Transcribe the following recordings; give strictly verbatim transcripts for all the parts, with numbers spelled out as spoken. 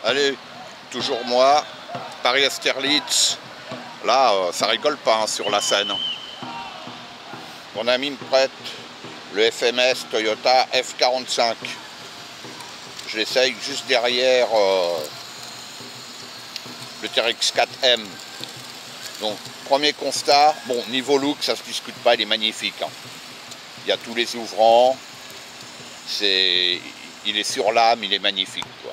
Allez, toujours moi, Paris-Austerlitz. Là, euh, ça rigole pas hein, sur la scène. Mon ami me prête le F M S Toyota F quarante-cinq. Je l'essaye juste derrière euh, le T R X quatre M. Donc, premier constat, bon, niveau look, ça se discute pas, il est magnifique. Hein. Il y a tous les ouvrants, c'est, il est sur l'âme, il est magnifique, quoi.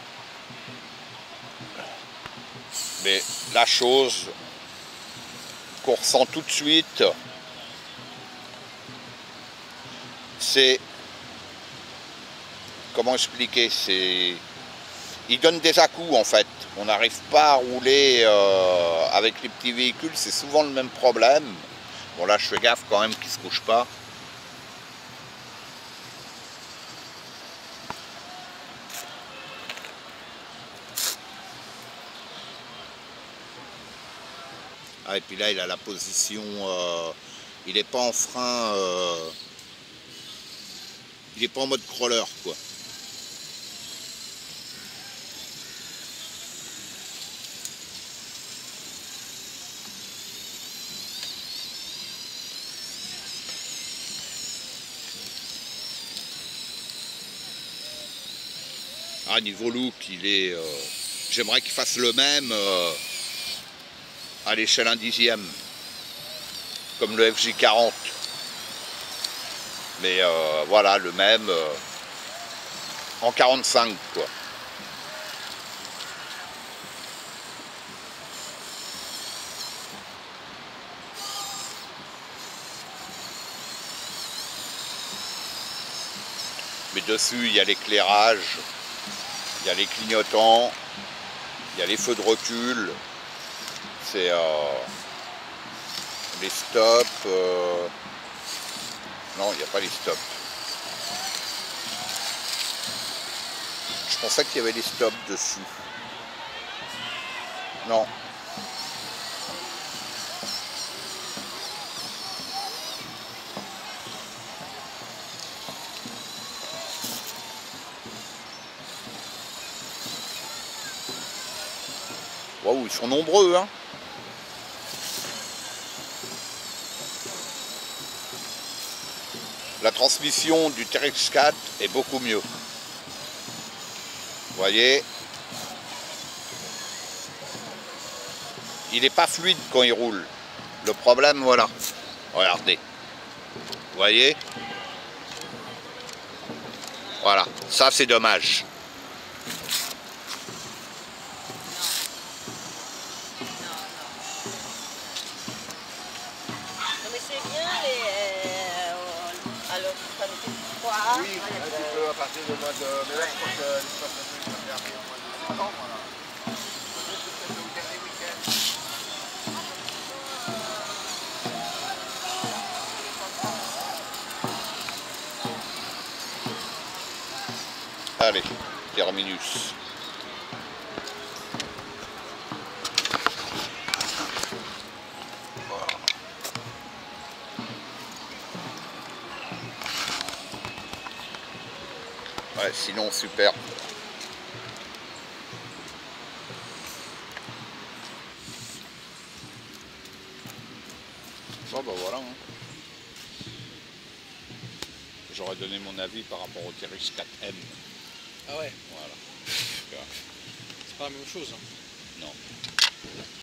Mais la chose qu'on ressent tout de suite, c'est, comment expliquer, c'est, il donne des à-coups en fait. On n'arrive pas à rouler euh, avec les petits véhicules, c'est souvent le même problème. Bon là je fais gaffe quand même qu'il ne se couche pas. Ah, et puis là il a la position, euh, il n'est pas en frein, euh, il n'est pas en mode crawler quoi. Ah, niveau look, il est. Euh, J'aimerais qu'il fasse le même euh, à l'échelle un dixième, comme le F J quarante. Mais euh, voilà, le même euh, en quarante-cinq, quoi. Mais dessus, il y a l'éclairage, il y a les clignotants, il y a les feux de recul, c'est euh, les stops. Euh, non, il n'y a pas les stops. Je pensais qu'il y avait les stops dessus. Non. Waouh, ils sont nombreux, hein. La transmission du T R X quatre est beaucoup mieux. Vous voyez, il n'est pas fluide quand il roule. Le problème, voilà. Regardez. Vous voyez? Voilà, ça c'est dommage. Mais c'est bien les. Euh, alors, ça me fait froid. Oui, un petit peu à partir du mois de. Mais là, je crois que l'espace de va fermer au mois de septembre. Voilà. Peut-être le dernier week-end. Allez, terminus. Ouais, sinon super. Bon bah voilà. Hein. J'aurais donné mon avis par rapport au T R X quatre M. Ah ouais, Voilà. c'est pas la même chose. Hein.